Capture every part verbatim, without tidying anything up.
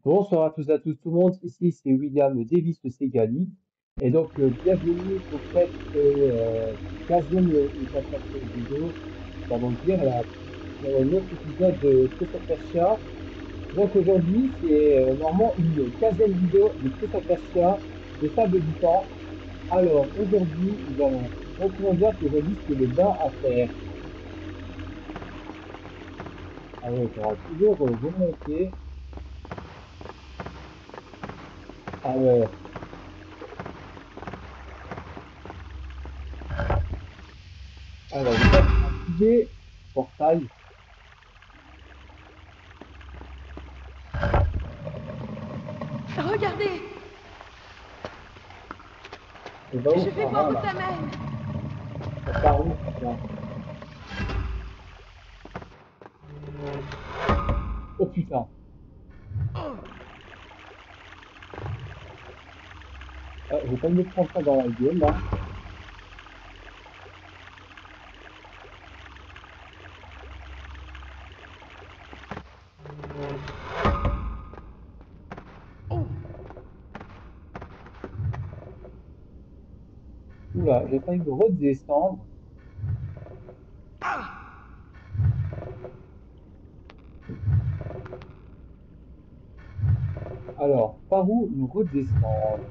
Bonsoir à tous et à tous, tout le monde. Ici, c'est William Davis de Segali. Et donc, euh, bienvenue pour cette euh, quinzième ou quatorzième vidéo, comment dire, là, pour un autre épisode de Prince of Persia. Donc, aujourd'hui, c'est euh, normalement une quinzième vidéo de Prince of Persia, de Sable du Temps. Alors, aujourd'hui, nous allons, on pourrait dire qu'aujourd'hui, c'est le bain à faire. Ah ouais, il faudra toujours euh, remonter. Ah ouais, alors déjà, il faudra trouver portail. Regardez, Et va où je vais ça voir va où là? ça mène. Ça part où tout ça? Oh putain. Ah, je vais pas me prendre ça dans la gueule là. Oula, j'ai failli me redescendre. Alors, par où nous redescendre?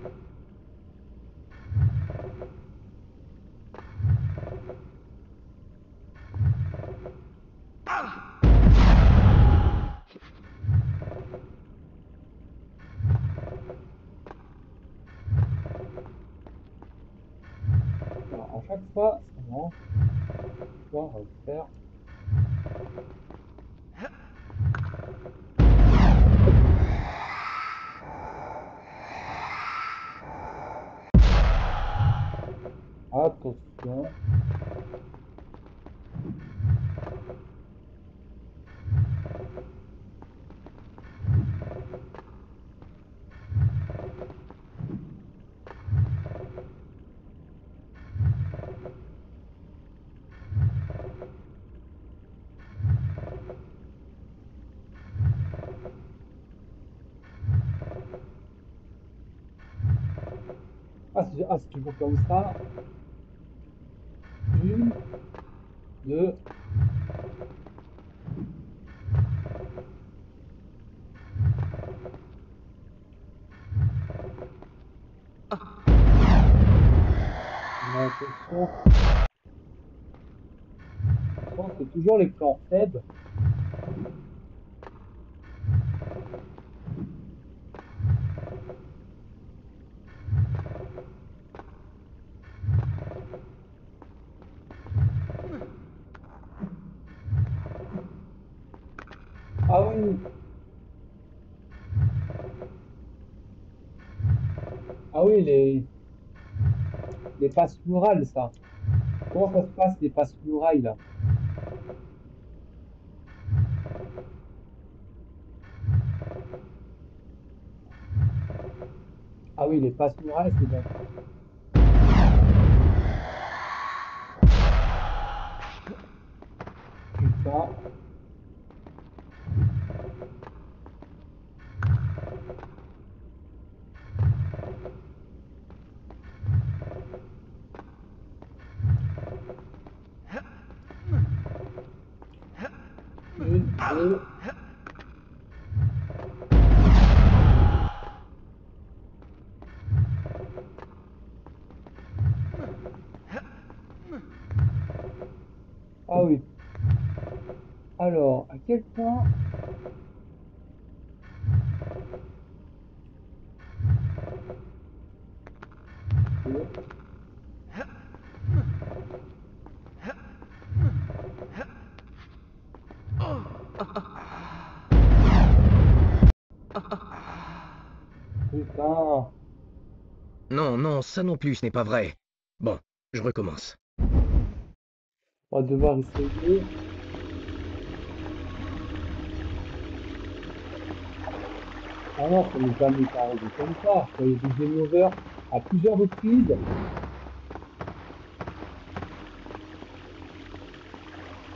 Alors, à chaque fois, c'est marrant. Pouvoir euh, faire. Attention. Ah, c'est ah, c'est toujours comme ça. Une, deux. Attention. Attention, c'est toujours les plans faibles. Ah oui. Ah oui, les, les passes murales, ça. Comment ça se passe, les passes murailles là? Ah oui, les passes murailles, c'est bon. Putain. Une, deux. Ah oui. Alors, à quel point... Deux. Putain. Non, non, ça non plus, ce n'est pas vrai. Bon, je recommence. On va devoir essayer. Ah non, ça n'est jamais arrivé comme ça. Il y a eu des game over à plusieurs reprises.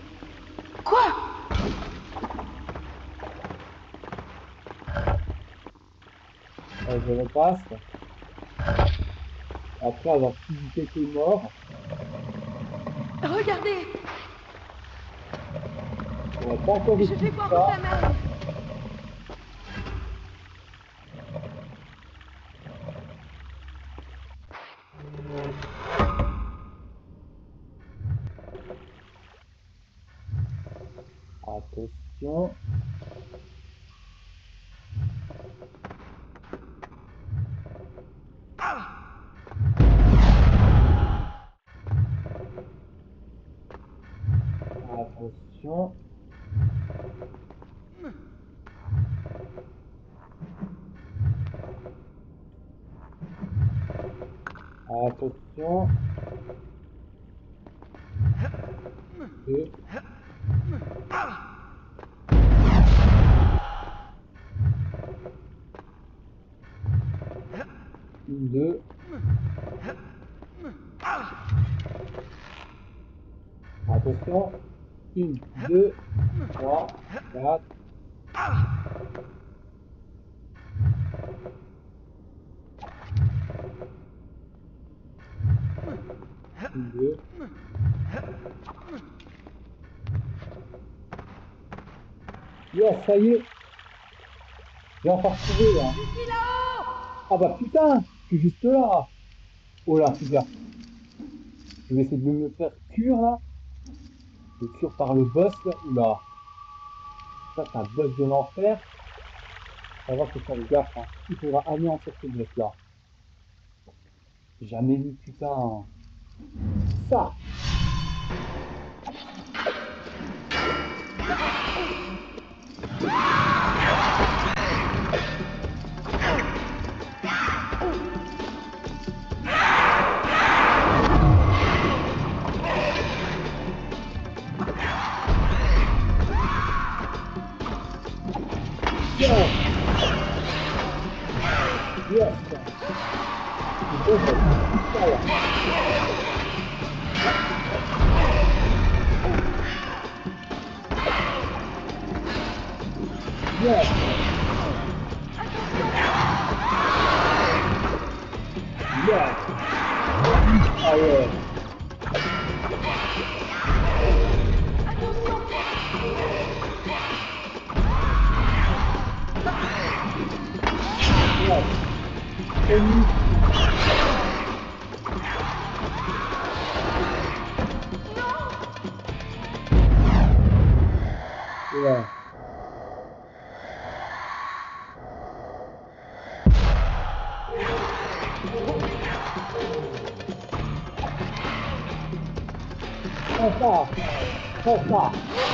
Quoi? passe. Après avoir visité tes morts. Regardez! On n'a pas encore Je vu vais voir où ça. ça mène! Attention. Attention. Attention. Deux. Une, deux. Attention. Une, deux, trois, quatre. Une, deux. Yes, ça y est. J'ai enfin retrouvé là. Je suis là-haut! Ah bah putain, je suis juste là. Oh là, super. Je vais essayer de me faire cure là. Le cure par le boss là. Oula. Ça c'est un boss de l'enfer. Ça va, faut faire gaffe. Hein. Il faudra anéantir ce boss là. Jamais vu putain. Ça. Yes. Yes. C'est bon, ça. Ça là. Yes. Yes. Ah ouais. Yes. Ennemi. Ouais. Prends ça. Prends ça.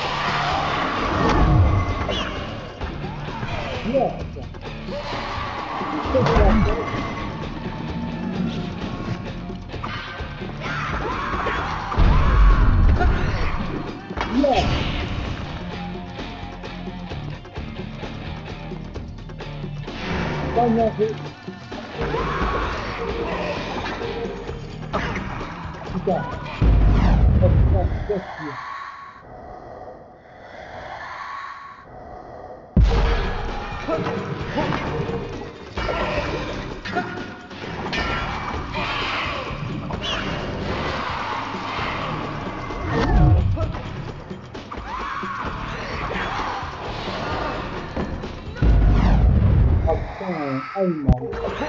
Yes. C'est bon. Yes. Pas manger. Putain. Oh putain, qu'est-ce que Ah putain, ah il m'a.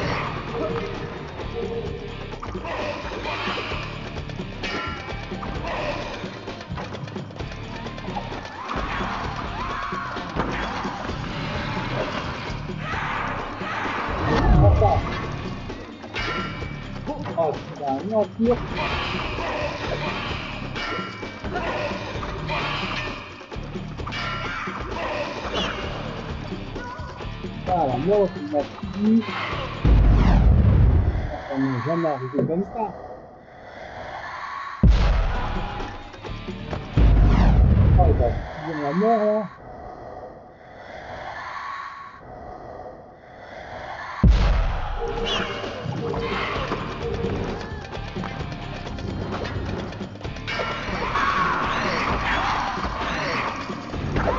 Prends ça. Oh putain, non, tire. Ah la mort, il m'a fini. Ça m'est jamais arrivé comme ça. Oh, il va subir la mort là.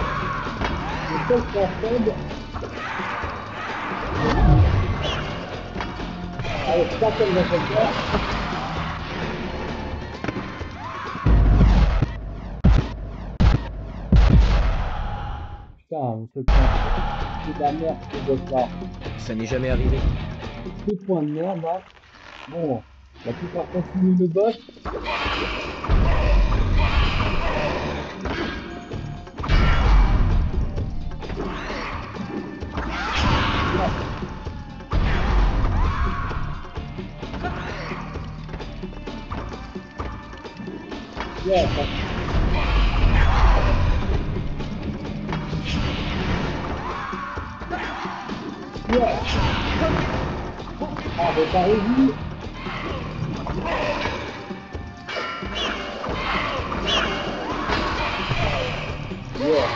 Le seul point faible. Allez, ça comme dans cette heure. Putain, on se prend. C'est de la merde ce boss là. Ça n'est jamais arrivé. Deux points de merde là. Bon, on va pouvoir continuer le boss. Yeah, ça... yeah. Ah, mais t'as réussi. Yeah.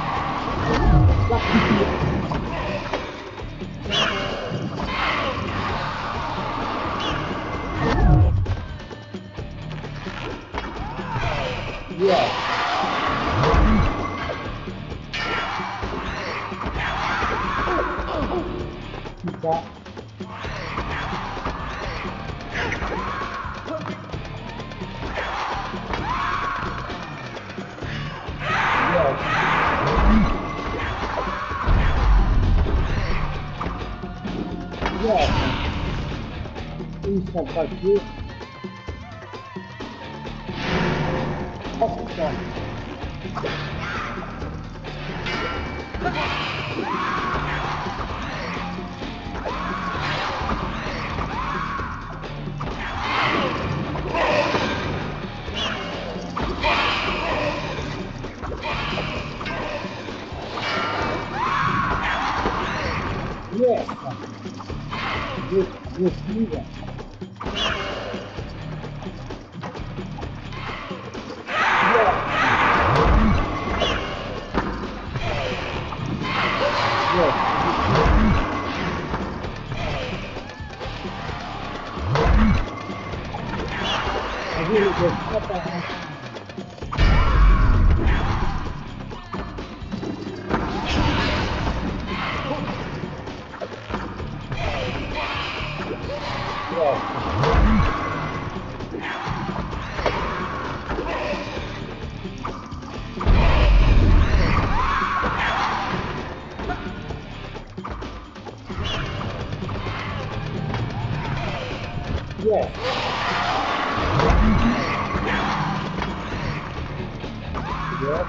Yeah. Putain. Yeah. Ils sont papiers. Oh putain. Yes. Je, je suis. Yeah. Yeah. Allez, les gars, pas par un. Yeah. Yes. Yes.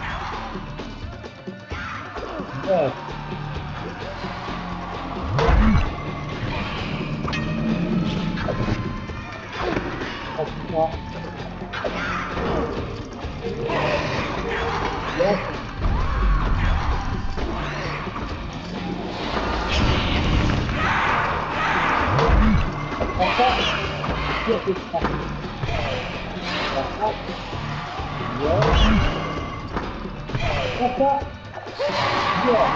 Yes. Oh putain. Yes. Papa. Yes, c'est ça. Papa. Yes. Papa. Yes.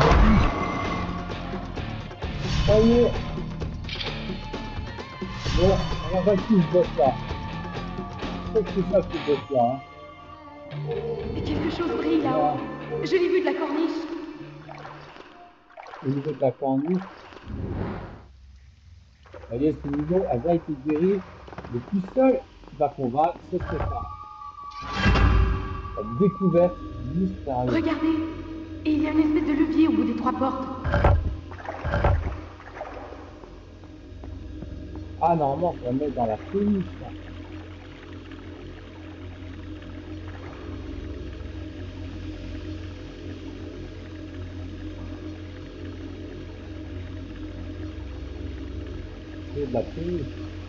Ça y est. Bon, on va vaincu ce boss là. Qu'est-ce que c'est ça ce boss là, hein? Quelque chose brille là-haut. Je l'ai vu de la corniche. Au niveau de la corniche. Allez, ce niveau a déjà été guéri. Le plus seul qui va convaincre, ce serait ça. La découverte mystérieuse. Regardez, et il y a une espèce de levier au bout des trois portes. Ah, normalement, on va mettre dans la péniche. C'est de la péniche.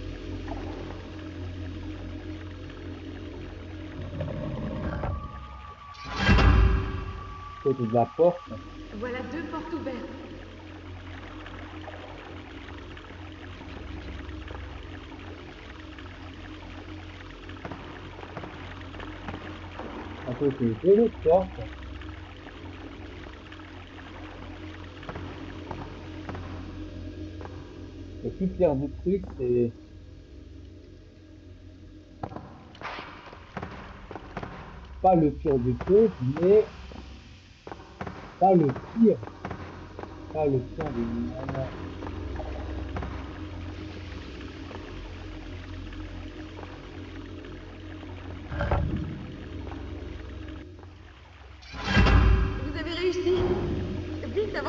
Côté de la porte. Voilà deux portes ouvertes. À côté de l'autre porte. Le plus clair du truc, c'est pas le pire du truc, mais pas le pire. Pas le pire du moment.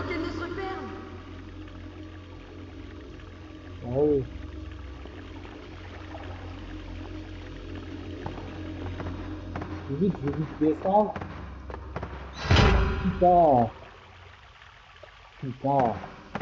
avant qu'elle ne se perde. Oh. Vite, je vais vite descendre. Putain. Putain.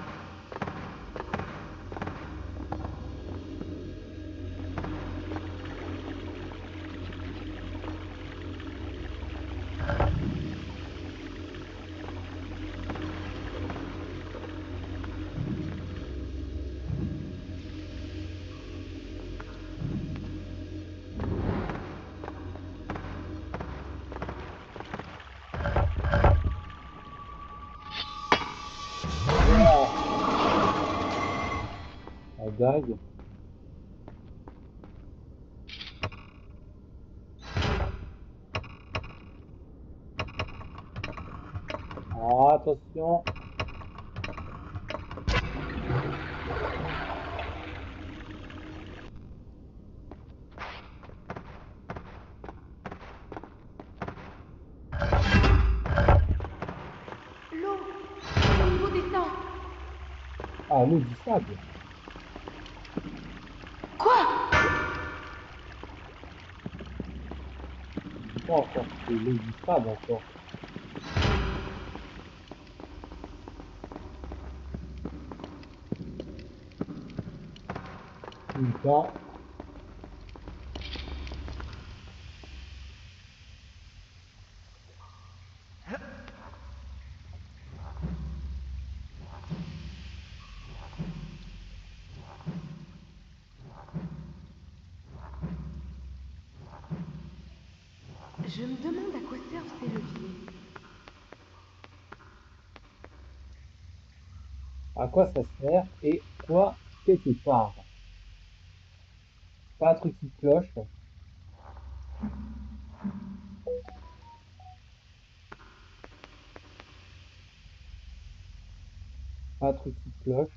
La dague. Oh, attention. L'eau, au niveau des seins. Ah, l'eau du sable. Quoi? Pas encore, c'est l'eau du sable encore. Putain. Je me demande à quoi servent ces leviers. À quoi ça sert et quoi quelque part. Pas un truc qui cloche. Pas un truc qui cloche.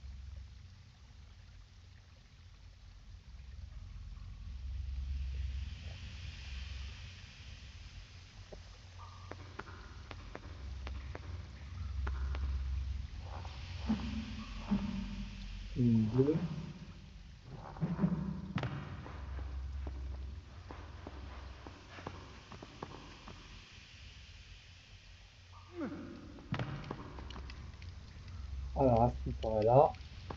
Une, deux. Alors, à ce point-là.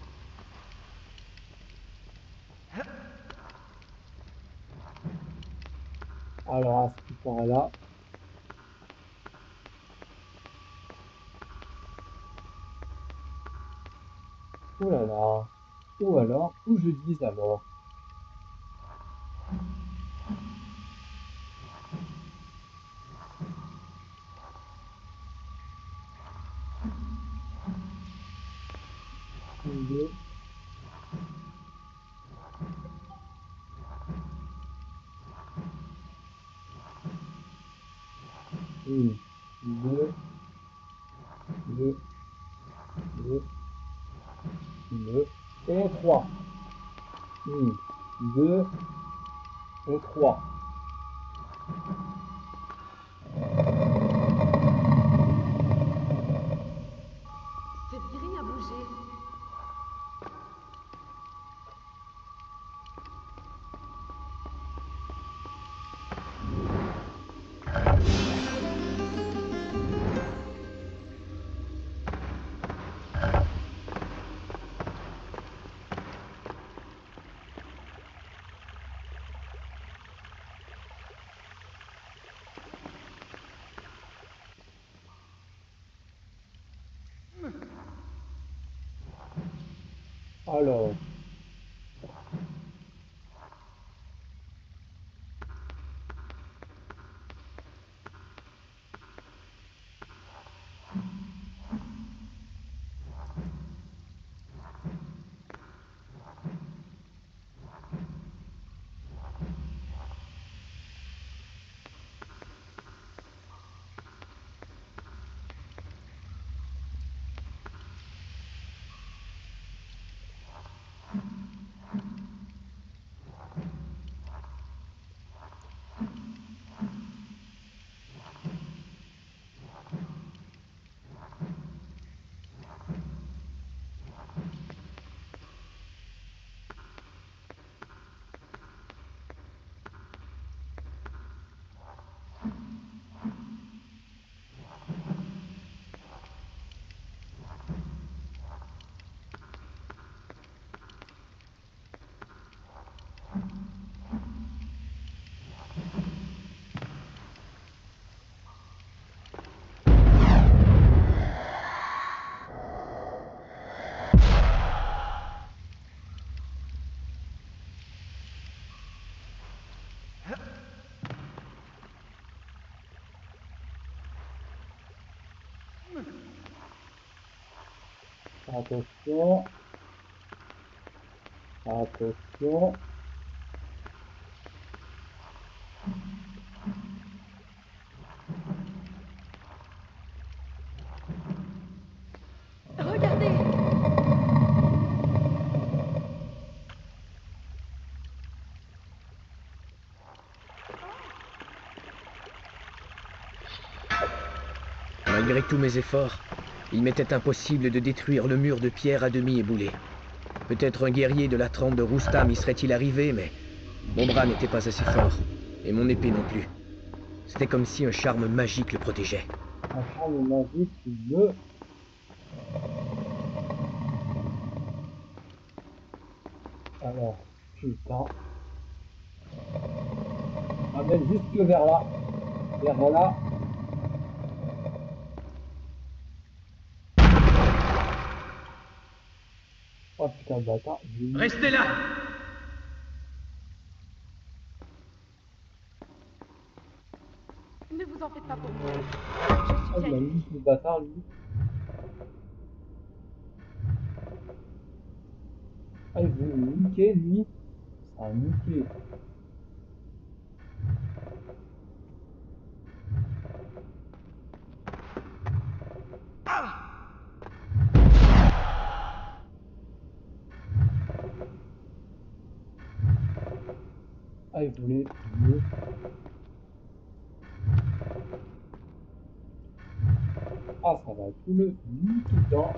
Alors, à ce point-là. Oh là là. Ou alors, où je dis alors. Une, deux. Une, deux, deux, deux, deux, et trois. Une, deux, et trois. Cette grille a bougé. Alors. Attention. Attention. Regardez! Malgré tous mes efforts, il m'était impossible de détruire le mur de pierre à demi éboulé. Peut-être un guerrier de la trempe de Roustam y serait-il arrivé, mais mon bras n'était pas assez fort, et mon épée non plus. C'était comme si un charme magique le protégeait. Un charme magique qui veut. Alors, putain. Amène jusque vers là. Vers là. Oh putain, bâtard. Restez là! Ne vous en faites pas pour moi. Ah, Je il suis m'a bien mis ici. le bâtard, lui. Ah, il veut me niquer, lui. C'est un niqué. Ah, il voulait mieux. Ah, ça va tout le niquer dedans.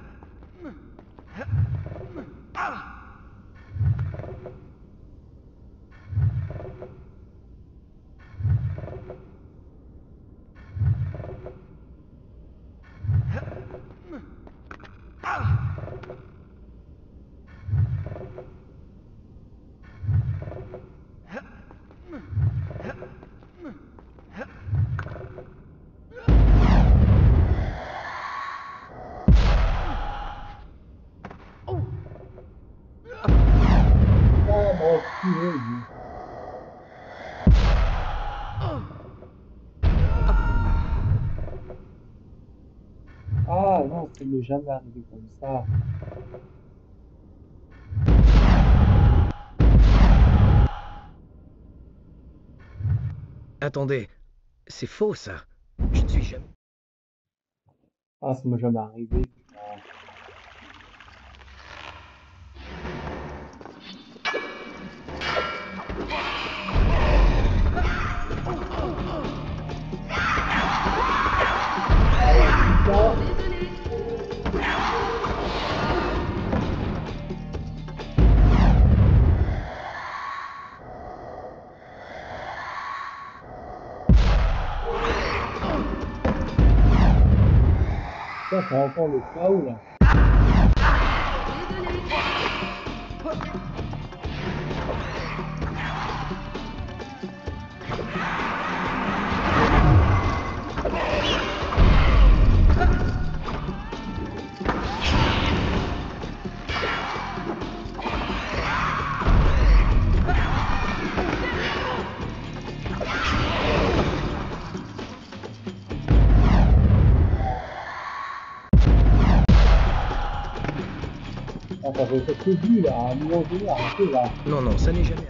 Ah, bon, purée, lui. Ah, non, ça m'est jamais arrivé comme ça. Attendez, c'est faux ça. Je ne suis jamais... Ah, ça m'est jamais arrivé. Putain. Ah, putain. Ça, c'est encore le chaos, là. Ah, ça fait cette vue, là, à un moment donné, arrêtez, là. Non, non, ça n'est jamais...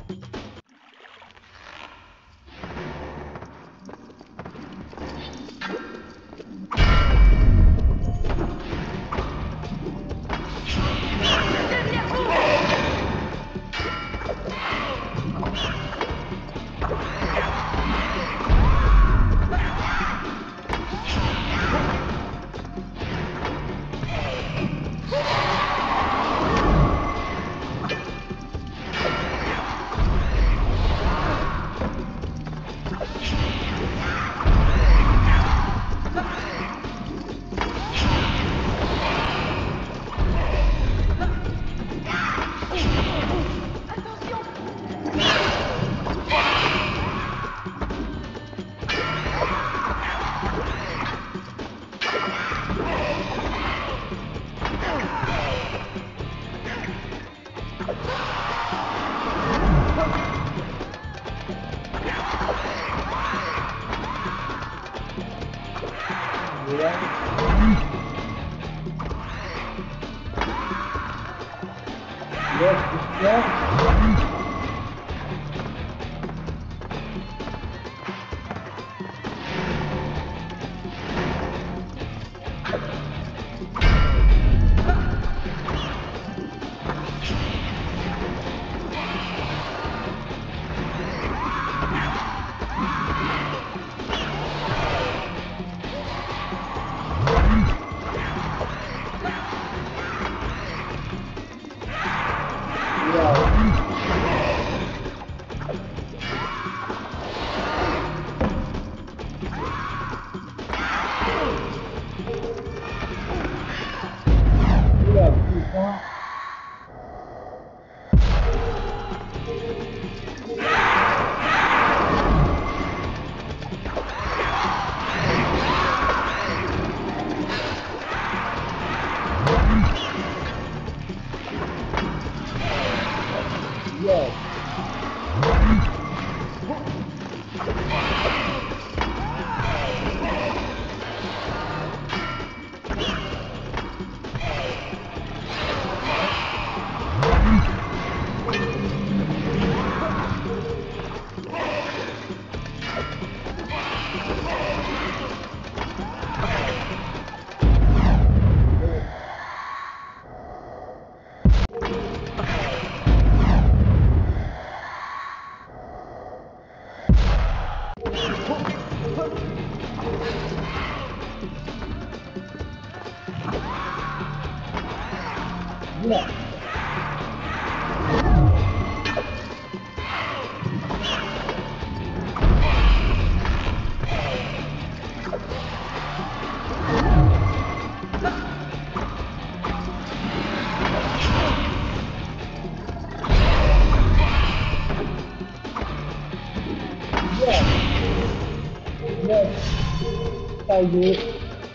Ça y est.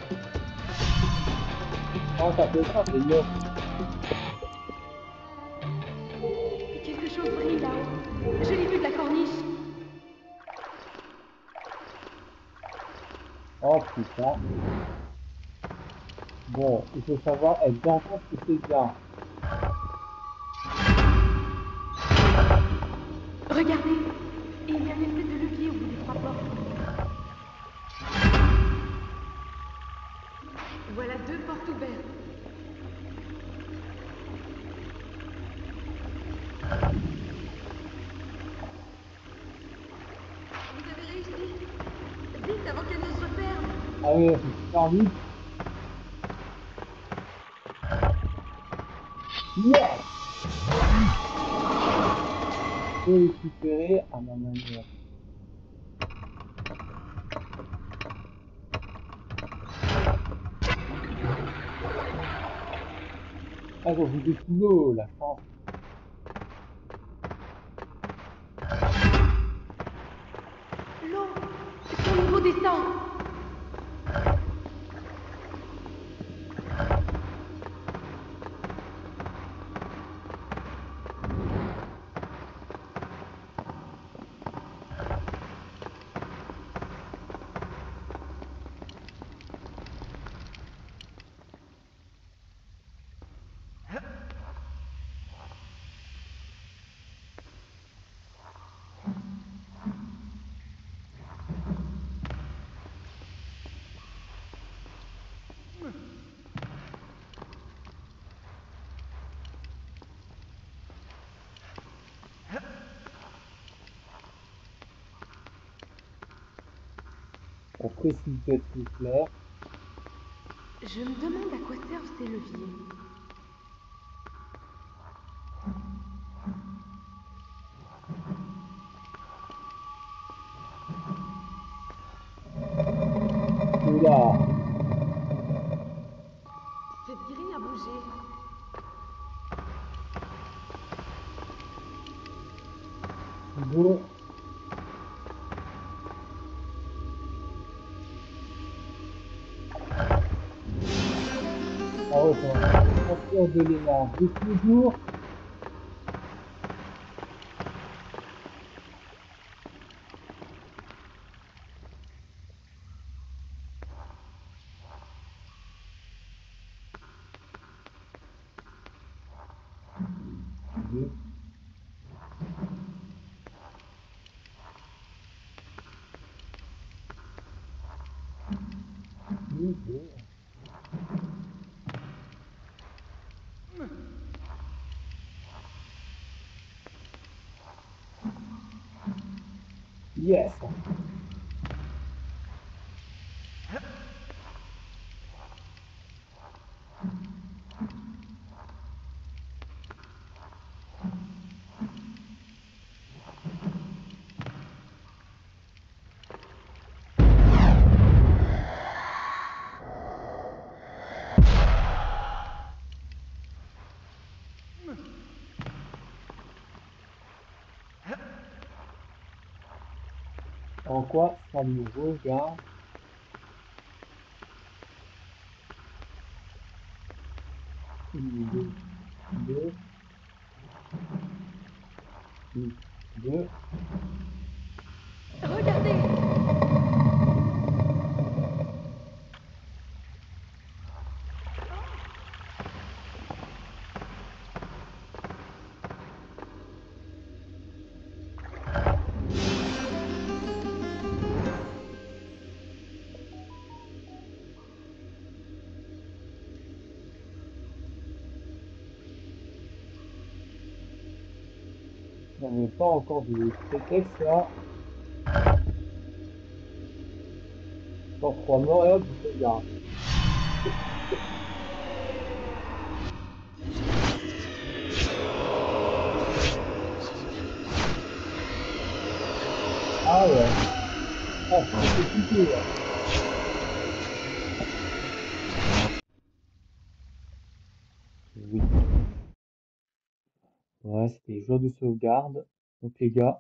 Oh, ça fait ça, c'est bien. Quelque chose brille là-haut. Je l'ai vu de la corniche. Oh putain. Bon, il faut savoir être bien compte que c'est bien. Regardez. Il y a une espèce de levier au bout des trois portes. Voilà deux portes ouvertes. Vous avez réussi. Vite avant qu'elle ne se referme. Ah oui, c'est super vite. Yes! Je peux récupérer à ma manière. Ah, donc vous êtes sous l'eau, la chance. L'eau. Son niveau descend. On précise d'être clair. Je me demande à quoi servent ces leviers. Oula. Cette grille a bougé. Bon. Ah ouais, ça va. Transport de l'élan de toujours. deux. Deux, deux. Yes. En quoi ça nous regarde? Une, deux, deux, une, deux. Regardez! On n'avait pas encore de prétexte là. Encore trois morts et hop, je sauvegarde. Ah ouais. Ah, c'est compliqué là. Oui. Ouais, c'était jour de sauvegarde. Donc les gars.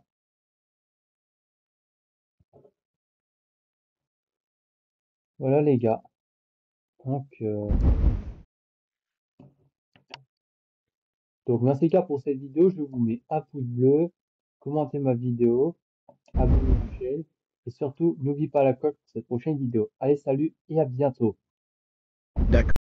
Voilà les gars. Donc, euh... Donc merci les gars pour cette vidéo. Je vous mets un pouce bleu. Commentez ma vidéo. Abonnez-vous à ma chaîne. Et surtout, n'oubliez pas la coque pour cette prochaine vidéo. Allez, salut et à bientôt. D'accord.